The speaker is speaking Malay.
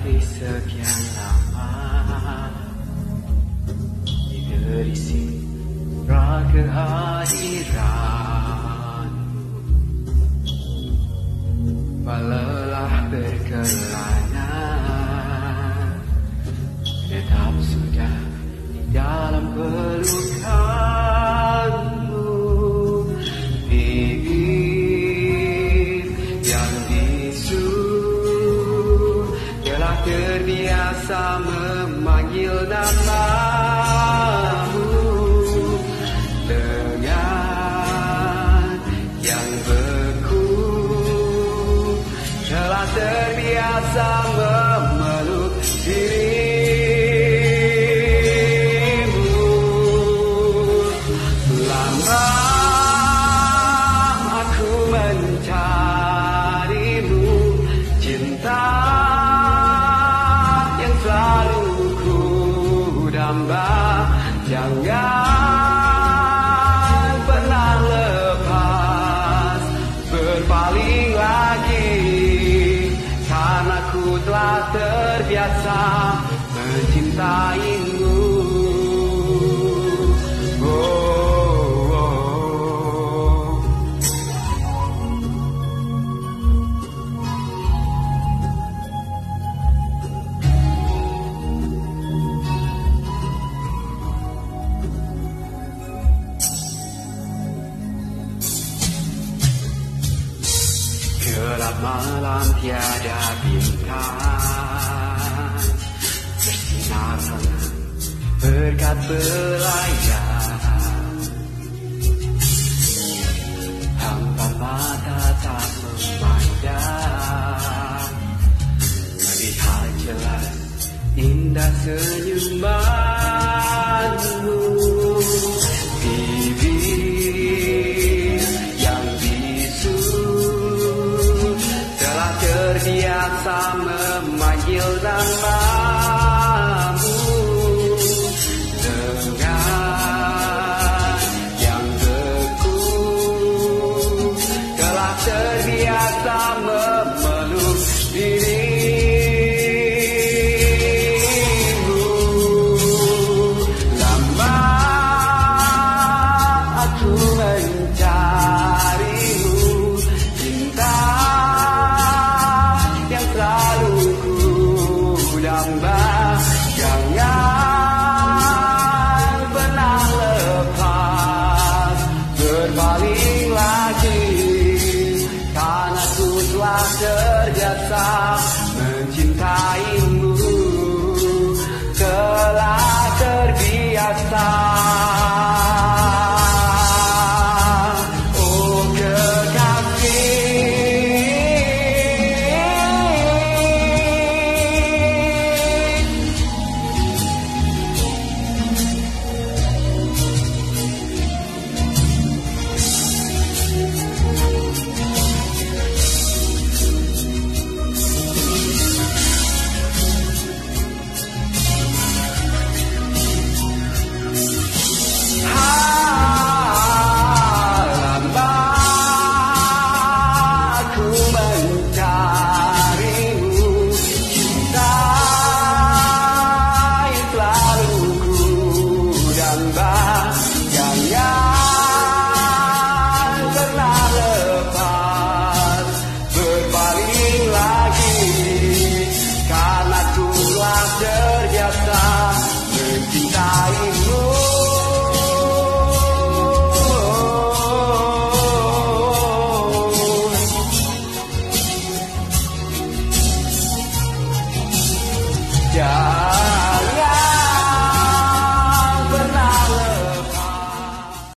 Dari sekian lama diderisi kehadiranmu, lelah berkelana, tetap sudah di dalam pelukanmu. Bibir yang bisu telah terbiasa memanggil namamu. Lengan yang beku telah terbiasa memeluk dirimu. Lama aku mencarimu, cinta yang selalu ku damba. Jangan pernah lepas berpaling lagi, karena ku telah terbiasa mencintaimu. Gelap malam tiada bintang, bersinar hangat berkat belayan. Hampa mata tak memandang, melihat jelas indah senyumanmu. Bibir yang bisu terbiasa memanggil nama.